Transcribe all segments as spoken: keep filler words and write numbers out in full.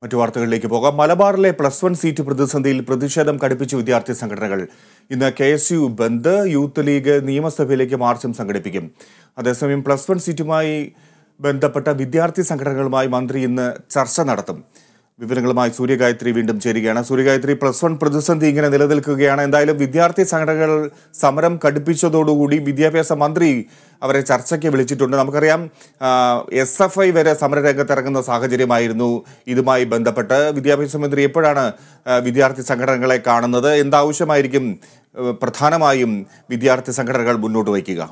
മറ്റു വാർത്തകളിലേക്ക് പോകാം. മലബാറിലെ പ്ലസ് വൺ സീറ്റ് പ്രതിസന്ധിയിൽ പ്രതിഷേധം കടുപ്പിച്ച വിദ്യാർത്ഥി സംഘടനകൾ ഇന്ന് K S U bandh, youth league നിയമസഭയിലേക്ക് മാർച്ചും സംഘടിപ്പിക്കും. അതേസമയം പ്ലസ് വൺ സീറ്റുമായി ബന്ധപ്പെട്ട വിദ്യാർത്ഥി സംഘടനകളുമായി മന്ത്രി ഇന്ന് ചർച്ച നടത്തും. വിവരങ്ങളുമായി സൂര്യഗായത്രി വീണ്ടും ചേരുകയാണ്. സൂര്യഗായത്രി, പ്ലസ് വൺ പ്രതിസന്ധി ഇങ്ങനെ നിലനിൽക്കുകയാണ്. എന്തായാലും വിദ്യാർത്ഥി സംഘടനകൾ സമരം കടുപ്പിച്ചതോടുകൂടി വിദ്യാഭ്യാസ മന്ത്രി അവരെ ചർച്ചയ്ക്ക് വിളിച്ചിട്ടുണ്ട്. നമുക്കറിയാം, എസ് എഫ് ഐ വരെ സമരരംഗത്തിറങ്ങുന്ന സാഹചര്യമായിരുന്നു. ഇതുമായി ബന്ധപ്പെട്ട് വിദ്യാഭ്യാസ മന്ത്രി എപ്പോഴാണ് വിദ്യാർത്ഥി സംഘടനകളെ കാണുന്നത്? എന്താവശ്യമായിരിക്കും പ്രധാനമായും വിദ്യാർത്ഥി സംഘടനകൾ മുന്നോട്ട് വയ്ക്കുക?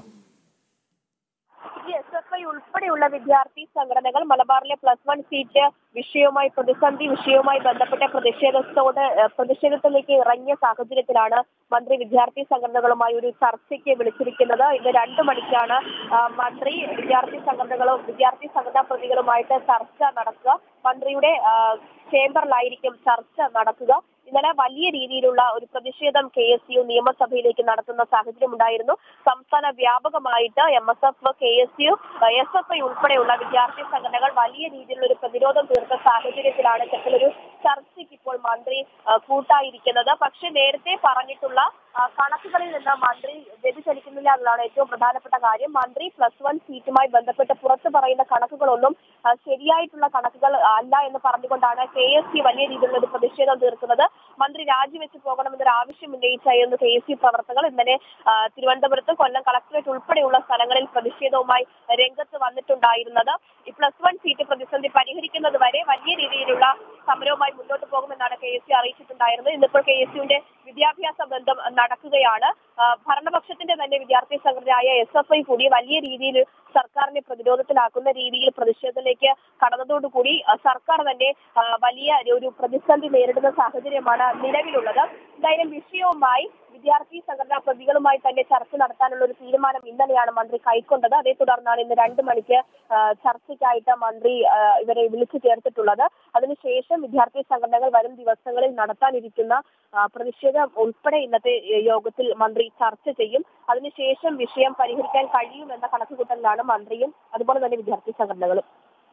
ഉൾപ്പെടെയുള്ള വിദ്യാർത്ഥി സംഘടനകൾ മലബാറിലെ പ്ലസ് വൺ സീറ്റ് വിഷയവുമായി പ്രതിസന്ധി വിഷയവുമായി ബന്ധപ്പെട്ട പ്രതിഷേധത്തോട് പ്രതിഷേധത്തിലേക്ക് ഇറങ്ങിയ സാഹചര്യത്തിലാണ് മന്ത്രി വിദ്യാർത്ഥി സംഘടനകളുമായി ഒരു ചർച്ചയ്ക്ക് വിളിച്ചിരിക്കുന്നത്. ഇന്ന് രണ്ടു മണിക്കാണ് മന്ത്രി വിദ്യാർത്ഥി സംഘടനകളും വിദ്യാർത്ഥി സംഘടനാ പ്രതികളുമായിട്ട് ചർച്ച നടക്കുക. മന്ത്രിയുടെ ചേംബറിലായിരിക്കും ചർച്ച നടക്കുക. ഇന്നലെ വലിയ രീതിയിലുള്ള ഒരു പ്രതിഷേധം കെ എസ് യു നിയമസഭയിലേക്ക് നടത്തുന്ന സാഹചര്യം ഉണ്ടായിരുന്നു. സംസ്ഥാന വ്യാപകമായിട്ട് M S F, K S U, S F I ഉൾപ്പെടെയുള്ള വിദ്യാർത്ഥി സംഘടനകൾ വലിയ രീതിയിലുള്ള ഒരു പ്രതിരോധം തീർത്ത സാഹചര്യത്തിലാണ് ഇത്തരത്തിലൊരു ചർച്ചയ്ക്ക് ഇപ്പോൾ മന്ത്രി കൂട്ടായിരിക്കുന്നത്. പക്ഷെ നേരത്തെ പറഞ്ഞിട്ടുള്ള കണക്കുകളിൽ നിന്ന് മന്ത്രി വ്യതിചലിക്കുന്നില്ല എന്നതാണ് ഏറ്റവും പ്രധാനപ്പെട്ട കാര്യം. മന്ത്രി പ്ലസ് വൺ സീറ്റുമായി ബന്ധപ്പെട്ട് പുറത്തു പറയുന്ന കണക്കുകളൊന്നും ശരിയായിട്ടുള്ള കണക്കുകൾ അല്ല എന്ന് പറഞ്ഞുകൊണ്ടാണ് കെ എസ് യു വലിയ രീതിയിലുള്ള ഒരു പ്രതിഷേധം തീർക്കുന്നത്. മന്ത്രി രാജിവെച്ച് പോകണമെന്നൊരു ആവശ്യം ഉന്നയിച്ചായിരുന്നു കെ എസ് യു പ്രവർത്തകർ ഇന്നലെ തിരുവനന്തപുരത്ത്, കൊല്ലം കളക്ടറേറ്റ് ഉൾപ്പെടെയുള്ള സ്ഥലങ്ങളിൽ പ്രതിഷേധവുമായി രംഗത്ത് വന്നിട്ടുണ്ടായിരുന്നത്. ഈ പ്ലസ് വൺ സീറ്റ് പ്രതിസന്ധി പരിഹരിക്കുന്നത് വരെ വലിയ രീതിയിലുള്ള സമരവുമായി മുന്നോട്ട് പോകുമെന്നാണ് കെ എസ് യു അറിയിച്ചിട്ടുണ്ടായിരുന്നത്. ഇന്നിപ്പോൾ കെ എസ് യുവിന്റെ വിദ്യാഭ്യാസ ബന്ധം നടക്കുകയാണ്. ഭരണപക്ഷത്തിന്റെ തന്നെ വിദ്യാർത്ഥി സംഘടനയായ എസ് എഫ് ഐ കൂടി വലിയ രീതിയിൽ സർക്കാരിനെ പ്രതിരോധത്തിലാക്കുന്ന രീതിയിൽ പ്രതിഷേധത്തിലേക്ക് കടന്നതോടുകൂടി സർക്കാർ തന്നെ വലിയ ഒരു പ്രതിസന്ധി നേരിടുന്ന സാഹചര്യമാണ് നിലവിലുള്ളത്. എന്തായാലും വിഷയവുമായി വിദ്യാർത്ഥി സംഘടനാ പ്രതികളുമായി തന്നെ ചർച്ച നടത്താനുള്ള ഒരു തീരുമാനം ഇന്നലെയാണ് മന്ത്രി കൈക്കൊണ്ടത്. അതേ തുടർന്നാണ് ഇന്ന് രണ്ടു മണിക്ക് ചർച്ചയ്ക്കായിട്ട് മന്ത്രി ഇവരെ വിളിച്ചു ചേർത്തിട്ടുള്ളത്. അതിനുശേഷം വിദ്യാർത്ഥി സംഘടനകൾ വരും ദിവസങ്ങളിൽ നടത്താനിരിക്കുന്ന പ്രതിഷേധം ഉൾപ്പെടെ ഇന്നത്തെ യോഗത്തിൽ മന്ത്രി ചർച്ച ചെയ്യും. അതിനുശേഷം വിഷയം പരിഹരിക്കാൻ കഴിയുമെന്ന കണക്കുകൂട്ടലിലാണ് മന്ത്രിയും അതുപോലെ തന്നെ വിദ്യാർത്ഥി സംഘടനകളും.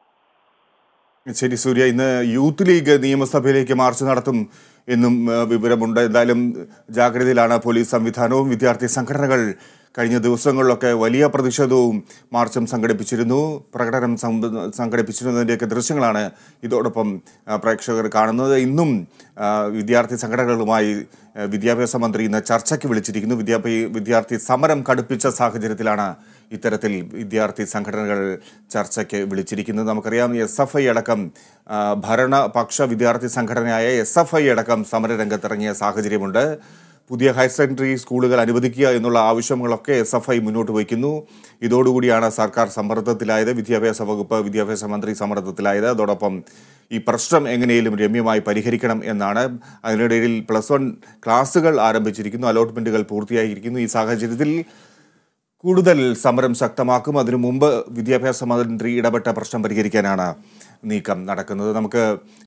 ശരി സൂര്യ, ഇന്ന് യൂത്ത് ലീഗ് നിയമസഭയിലേക്ക് മാർച്ച് നടത്തും എന്നും വിവരമുണ്ട്. എന്തായാലും ജാഗ്രതയിലാണ് പോലീസ് സംവിധാനവും. വിദ്യാർത്ഥി സംഘടനകൾ കഴിഞ്ഞ ദിവസങ്ങളിലൊക്കെ വലിയ പ്രതിഷേധവും മാർച്ചും സംഘടിപ്പിച്ചിരുന്നു, പ്രകടനം സംഘടിപ്പിച്ചിരുന്നതിൻ്റെയൊക്കെ ദൃശ്യങ്ങളാണ് ഇതോടൊപ്പം പ്രേക്ഷകർ കാണുന്നത്. ഇന്നും വിദ്യാർത്ഥി സംഘടനകളുമായി വിദ്യാഭ്യാസ മന്ത്രി ഇന്ന് ചർച്ചയ്ക്ക് വിളിച്ചിരിക്കുന്നു. വിദ്യാഭ്യാ വിദ്യാർത്ഥി സമരം കടുപ്പിച്ച സാഹചര്യത്തിലാണ് ഇത്തരത്തിൽ വിദ്യാർത്ഥി സംഘടനകൾ ചർച്ചയ്ക്ക് വിളിച്ചിരിക്കുന്നത്. നമുക്കറിയാം, എസ് എഫ് ഐ അടക്കം ഭരണപക്ഷ വിദ്യാർത്ഥി സംഘടനയായ എസ് എഫ് ഐ അടക്കം സമരരംഗത്തിറങ്ങിയ സാഹചര്യമുണ്ട്. പുതിയ ഹയർ സെക്കൻഡറി സ്കൂളുകൾ അനുവദിക്കുക എന്നുള്ള ആവശ്യങ്ങളൊക്കെ എസ് എഫ് ഐ മുന്നോട്ട് വയ്ക്കുന്നു. ഇതോടുകൂടിയാണ് സർക്കാർ സമ്മർദ്ദത്തിലായത്, വിദ്യാഭ്യാസ വകുപ്പ്, വിദ്യാഭ്യാസ മന്ത്രി സമ്മർദ്ദത്തിലായത്. അതോടൊപ്പം ഈ പ്രശ്നം എങ്ങനെയും രമ്യമായി പരിഹരിക്കണം എന്നാണ്. അതിനിടയിൽ പ്ലസ് വൺ ക്ലാസുകൾ ആരംഭിച്ചിരിക്കുന്നു, അലോട്ട്മെൻറ്റുകൾ പൂർത്തിയായിരിക്കുന്നു. ഈ സാഹചര്യത്തിൽ കൂടുതൽ സമരം ശക്തമാക്കും. അതിനു മുമ്പ് വിദ്യാഭ്യാസ മന്ത്രി ഇടപെട്ട പ്രശ്നം പരിഹരിക്കാനാണ് നീക്കം നടക്കുന്നത്. നമുക്ക്